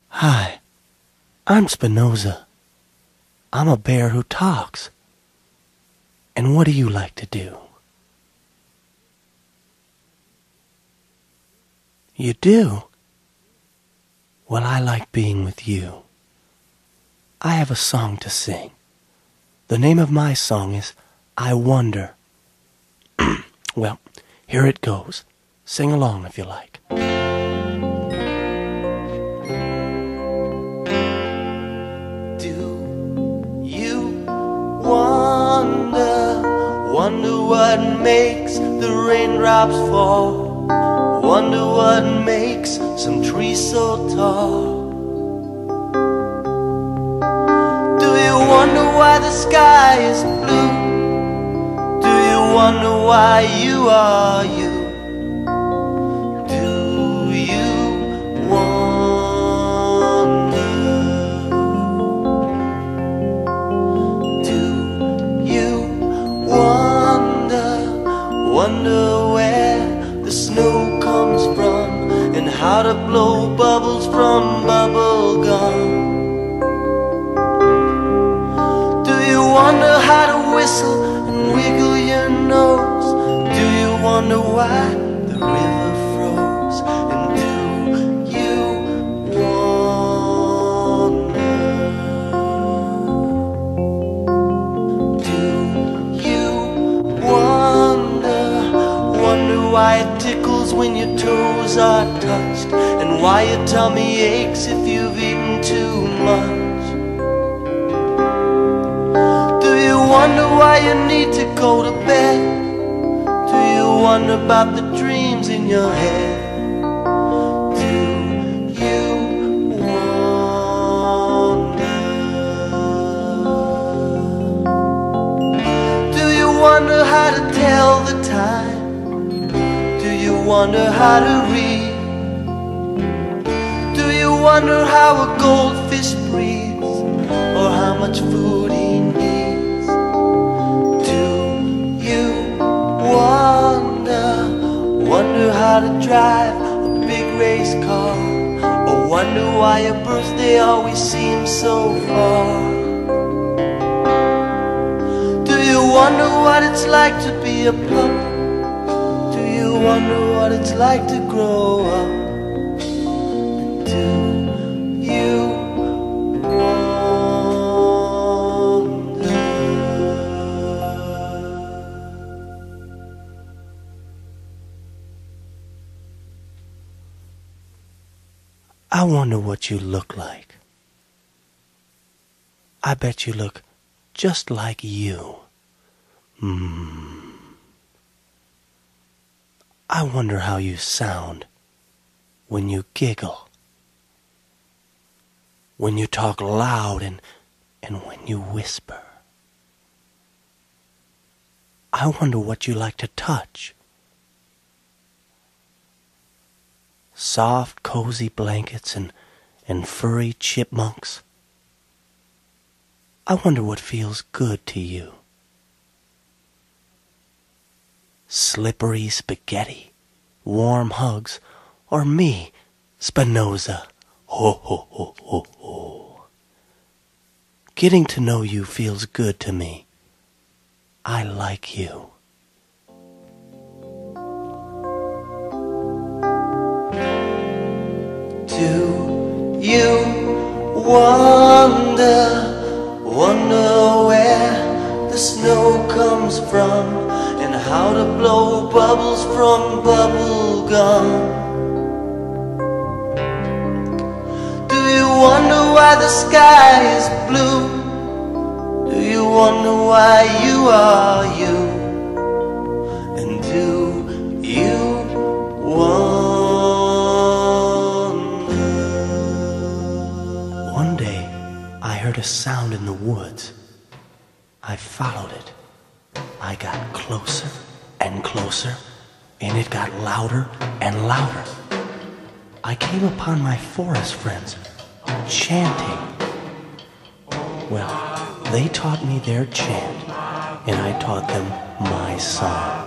Hi, I'm Spinoza. I'm a bear who talks. And what do you like to do? You do? Well, I like being with you. I have a song to sing. The name of my song is I Wonder. Well, here it goes. Sing along if you like. Do you wonder what makes the raindrops fall? Wonder what makes some trees so tall? Do you wonder why the sky is blue? Do you wonder why you are you? Do you wonder? Do you wonder where the snow comes from and how to blow bubbles from bubble gum? Do you wonder how to whistle and wiggle your nose? Do you wonder why the river froze? And do you wonder? Do you wonder why it tickles when your toes are touched, and why your tummy aches if you've eaten too much? Do you wonder why you need to go to bed? Do you wonder about the dreams in your head? Do you wonder? Do you wonder how to tell the time? Do you wonder how to read? Do you wonder how a goldfish breathes, or how much food he needs? Do you wonder how to drive a big race car, or wonder why your birthday always seems so far? Do you wonder what it's like to be a pup? Do you wonder what it's like to grow up? And do you wonder? I wonder what you look like. I bet you look just like you. I wonder how you sound when you giggle, when you talk loud, and when you whisper. I wonder what you like to touch. Soft, cozy blankets and furry chipmunks. I wonder what feels good to you. Slippery spaghetti, warm hugs, or me, Spinoza. Ho, ho, ho, ho, ho. Getting to know you feels good to me. I like you. Do you wonder where the snow comes from, and how to blow bubbles from bubble gum? Do you wonder why the sky is blue? Do you wonder why you are you? And do you wonder? One day I heard a sound in the woods. I followed it. I got closer and closer, and it got louder and louder. I came upon my forest friends chanting. Well, they taught me their chant, and I taught them my song.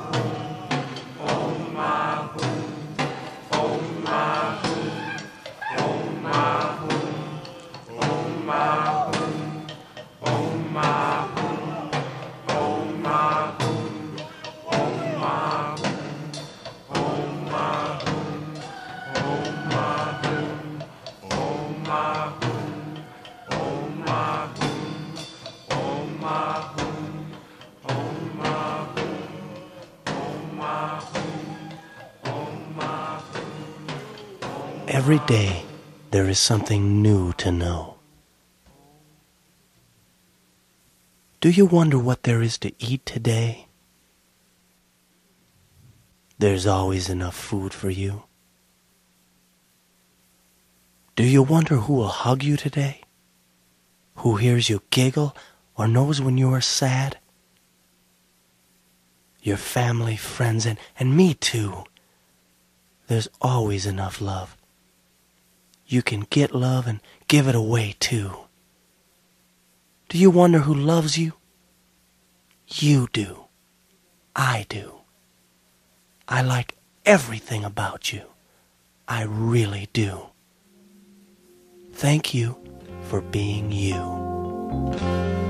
Every day there is something new to know. Do you wonder what there is to eat today? There's always enough food for you. Do you wonder who will hug you today? Who hears you giggle or knows when you are sad? Your family, friends, and me too. There's always enough love. You can get love and give it away too. Do you wonder who loves you? You do. I do. I like everything about you. I really do. Thank you for being you.